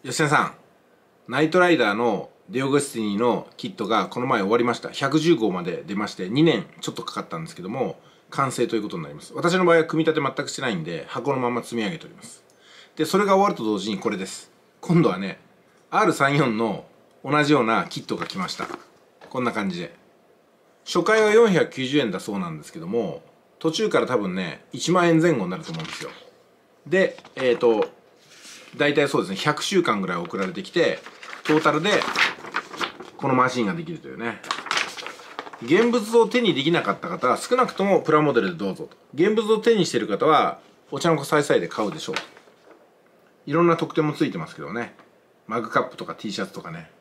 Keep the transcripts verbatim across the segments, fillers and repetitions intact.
吉田さん、ナイトライダーのディオゴスティニのキットがこの前終わりました。ひゃくじゅうごうまで出まして、にねんちょっとかかったんですけども、完成ということになります。私の場合は組み立て全くしてないんで、箱のまま積み上げております。で、それが終わると同時にこれです。今度はね、アールさんじゅうよん の同じようなキットが来ました。こんな感じで。初回はよんひゃくきゅうじゅうえんだそうなんですけども、途中から多分ね、いちまんえんぜん後になると思うんですよ。で、えっと、大体そうですね、ひゃくしゅうかんぐらい送られてきて、トータルでこのマシンができるというね。現物を手にできなかった方は少なくともプラモデルでどうぞと。現物を手にしている方はお茶の子さいさいで買うでしょうと。いろんな特典もついてますけどね。マグカップとか T シャツとかね。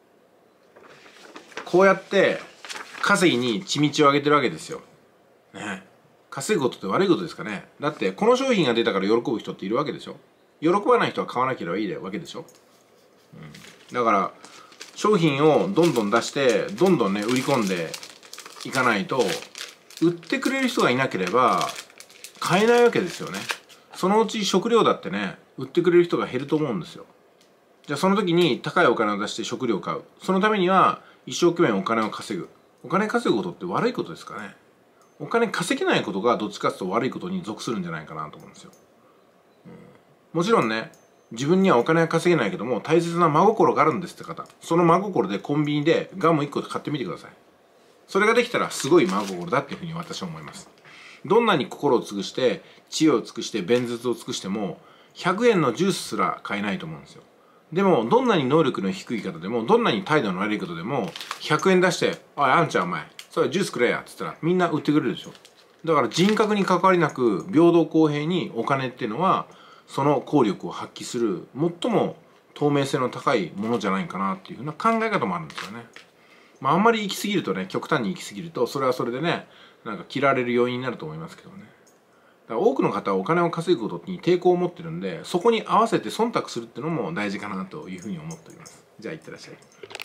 こうやって稼ぎに血道を上げてるわけですよ。ね。稼ぐことって悪いことですかね。だってこの商品が出たから喜ぶ人っているわけでしょ。喜ばない人は買わなければいいわけでしょ。うん、だから商品をどんどん出してどんどんね売り込んでいかないと、売ってくれる人がいなければ買えないわけですよね。そのうち食料だってね売ってくれる人が減ると思うんですよ。じゃあその時に高いお金を出して食料を買う。そのためには一生懸命お金を稼ぐ。お金稼ぐことって悪いことですかね。お金稼げないことがどっちかというと悪いことに属するんじゃないかなと思うんですよ。もちろんね、自分にはお金は稼げないけども大切な真心があるんですって方、その真心でコンビニでガムいっこ買ってみてください。それができたらすごい真心だっていうふうに私は思います。どんなに心を尽くして知恵を尽くして弁舌を尽くしてもひゃくえんのジュースすら買えないと思うんですよ。でもどんなに能力の低い方でもどんなに態度の悪い方でもひゃくえん出して「おいあんちゃんお前それジュースくれや」っつったらみんな売ってくれるでしょ。だから人格に関わりなく平等公平にお金っていうのはその効力を発揮する最も透明性の高いものじゃないかなっていうふうな考え方もあるんですよね。まあ、あんまり行き過ぎるとね、極端に行き過ぎるとそれはそれでねなんか嫌われる要因になると思いますけどね。だから多くの方はお金を稼ぐことに抵抗を持ってるんで、そこに合わせて忖度するっていうのも大事かなというふうに思っております。じゃあいってらっしゃい。